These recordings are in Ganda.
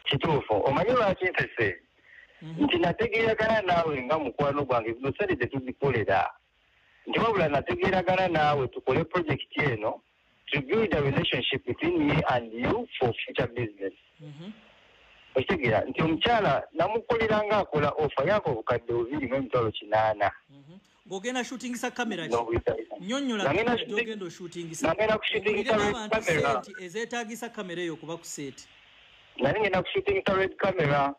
kituufu omanyi lwaki ntese nti nategeeragana naawe nga mukwano gwange zino sente tetuzikolera nti wabula nategeeragana naawe tukole projekiti eno to build a relationship between me and you for future business. Okitegeera nti omukyala namukoleranga akola ofa yako obukadde 2.8. Ng'ogenda shootingisa kamera ki? Nnyonnyola gy'ogenda oshootingisa. Nagenda kushootingisa red camera. Ezeetaagisa kamera eyo kuba ku seeti. Nali ngenda kushootingisa red camera.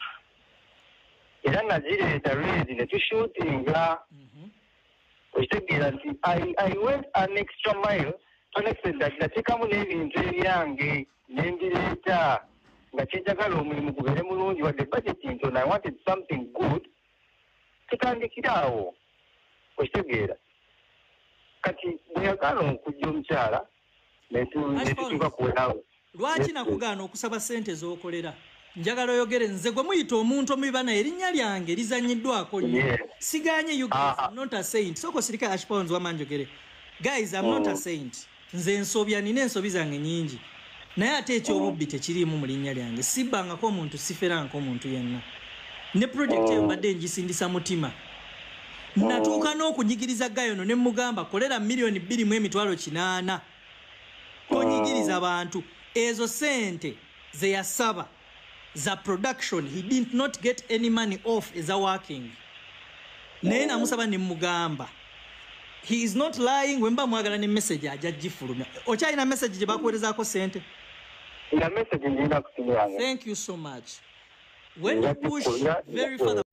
Era nagireeta red ne tushootinga. Okitegeera nti I went an extra mile to an extent that nateekamu n'ebintu ebyange ne mbireeta nga kyenjagala omulimu gubeere mulungi wadde budget ntono I wanted something good. Tutandikira awo. Okitegeera kati bweyagaana okujja omukyala netutuuka kuwerawo. Lwaki nakugaana okusaba ssente z'okolera? Njagala oyogere nze gwe muyita omuntu omubibana erinnya lyange lizanyiddwako nnyo. Siganye you guys, I'm not a saint. Soko sirika Ashpounds wamanjogere. Guys, I'm not a saint. Nze ensobya nina ensobi zange nnyingi. Naye ate ekyobubbi tekiriimu mu linnya lyange. Sibbangako omuntu siferanko omuntu yenna. Ne project eyo mbadde ngisindisa mutima. Natuuka n'okunyigiriza gayono ne mugamba kolera milioni 2.8. Tonyigiriza abantu. Ezo sente ze yasaba za production. He did not get any money off as a working. Naye namusaba ne mugamba. He is not lying. Wemba mwagala ne message aja gifulumya. Okyalina message gye bakuweerezaako sente? Ina message njina kusimu yange. Thank you so much. When you push very further